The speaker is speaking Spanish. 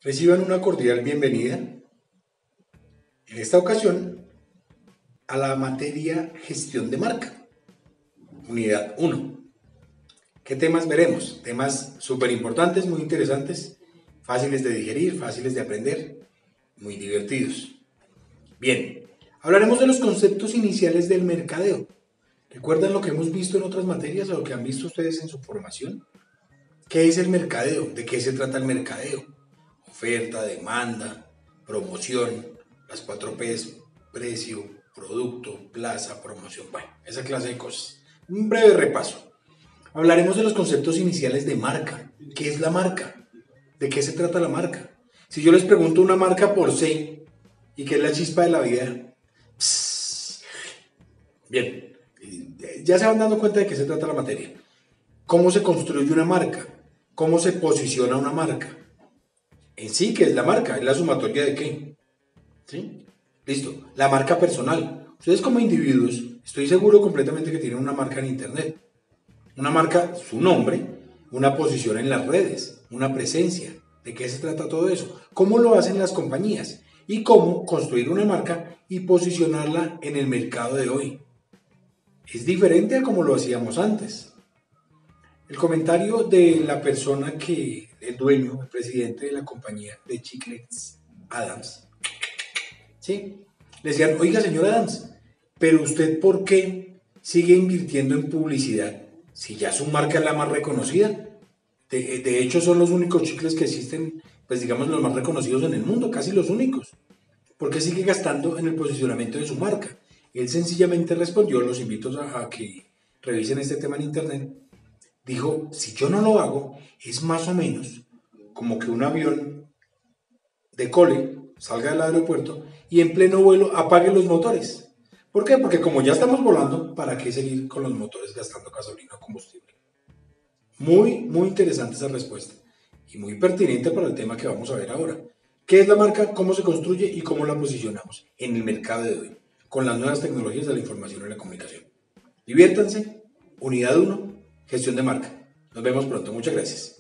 Reciban una cordial bienvenida, en esta ocasión, a la materia Gestión de Marca, Unidad 1. ¿Qué temas veremos? Temas súper importantes, muy interesantes, fáciles de digerir, fáciles de aprender, muy divertidos. Bien, hablaremos de los conceptos iniciales del mercadeo. ¿Recuerdan lo que hemos visto en otras materias o lo que han visto ustedes en su formación? ¿Qué es el mercadeo? ¿De qué se trata el mercadeo? Oferta, demanda, promoción, las 4 P's: precio, producto, plaza, promoción, bueno, esa clase de cosas. Un breve repaso. Hablaremos de los conceptos iniciales de marca. ¿Qué es la marca? ¿De qué se trata la marca? Si yo les pregunto una marca por C, ¿y qué es la chispa de la vida? Bien, ya se van dando cuenta de qué se trata la materia. ¿Cómo se construye una marca? ¿Cómo se posiciona una marca? En sí, ¿qué es la marca? ¿Es la sumatoria de qué? ¿Sí? Listo. La marca personal. Ustedes como individuos, estoy seguro completamente que tienen una marca en internet. Una marca, su nombre, una posición en las redes, una presencia. ¿De qué se trata todo eso? ¿Cómo lo hacen las compañías? Y cómo construir una marca y posicionarla en el mercado de hoy. Es diferente a como lo hacíamos antes. El comentario de la persona que, el dueño, el presidente de la compañía de chiclets, Adams, ¿sí? Le decían, oiga, señor Adams, pero usted ¿por qué sigue invirtiendo en publicidad si ya su marca es la más reconocida? De hecho, son los únicos chicles que existen, pues digamos, los más reconocidos en el mundo, casi los únicos. ¿Por qué sigue gastando en el posicionamiento de su marca? Él sencillamente respondió, los invito a que revisen este tema en internet. Dijo, si yo no lo hago, es más o menos como que un avión decole, salga del aeropuerto y en pleno vuelo apague los motores. ¿Por qué? Porque como ya estamos volando, ¿para qué seguir con los motores gastando gasolina o combustible? Muy interesante esa respuesta y muy pertinente para el tema que vamos a ver ahora. ¿Qué es la marca? ¿Cómo se construye y cómo la posicionamos en el mercado de hoy? Con las nuevas tecnologías de la información y la comunicación. Diviértanse. Unidad 1, Gestión de Marca. Nos vemos pronto. Muchas gracias.